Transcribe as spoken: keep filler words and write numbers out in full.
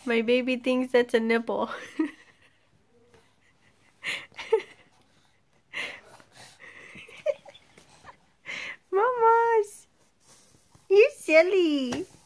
My baby thinks that's a nipple. Mamas, you silly.